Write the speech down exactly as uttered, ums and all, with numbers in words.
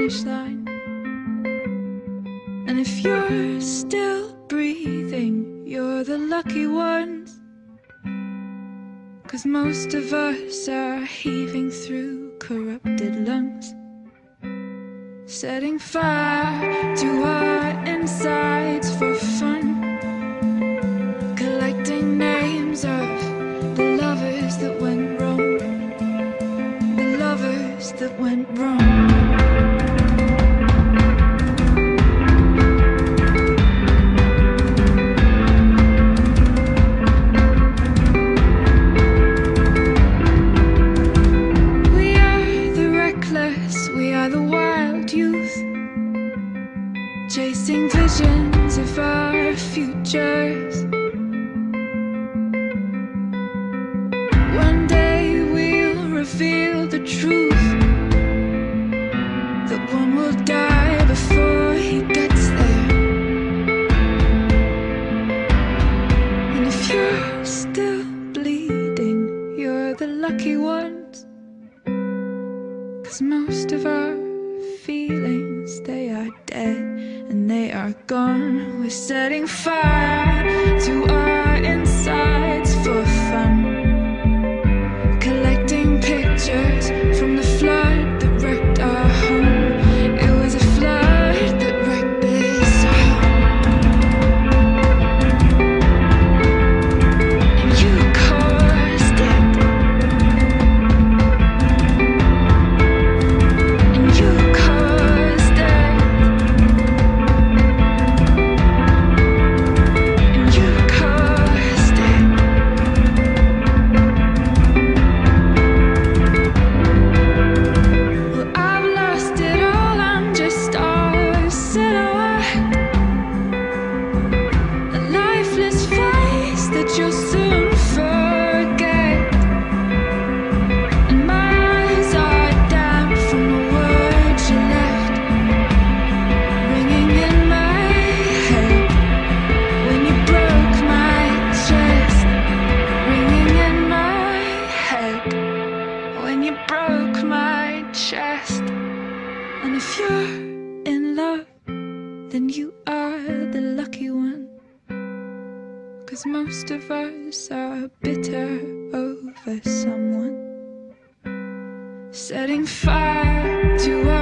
finish line. And if you're still breathing, you're the lucky ones. 'Cause most of us are heaving through corrupted lungs, setting fire to our insides for fun, collecting names of the lovers that went wrong, the lovers that went wrong. Chasing visions of our futures. One day we'll reveal the truth, that one will die before he gets there. And if you're still bleeding, you're the lucky ones. 'Cause most of our feelings, they are dead and they are gone. We're setting fire to our insides for fun, collecting pictures from the flood that wrecked our home. It was a flood that wrecked this home. And you caused it. And you caused it. You'll soon forget, and my eyes are damp from the words you left, ringing in my head when you broke my chest, ringing in my head when you broke my chest. And if you're in love, then you are the lucky one. 'Cause most of us are bitter over someone, setting fire to our